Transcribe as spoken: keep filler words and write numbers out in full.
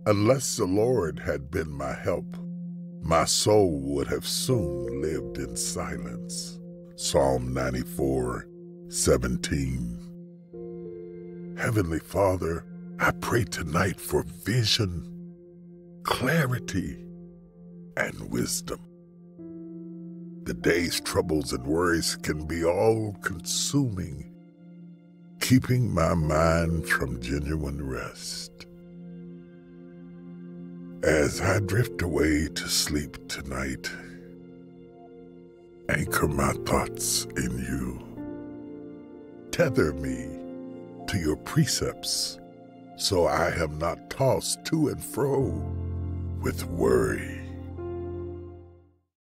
Unless the Lord had been my help, my soul would have soon lived in silence. Psalm ninety-four, seventeen. Heavenly Father, I pray tonight for vision, clarity, and wisdom. The day's troubles and worries can be all-consuming, keeping my mind from genuine rest. As I drift away to sleep tonight, anchor my thoughts in you. Tether me to your precepts so I am not tossed to and fro with worry.